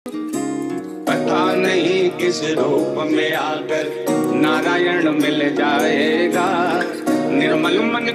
पता नहीं किस रूप में आकर नारायण मिल जाएगा। निर्मल मन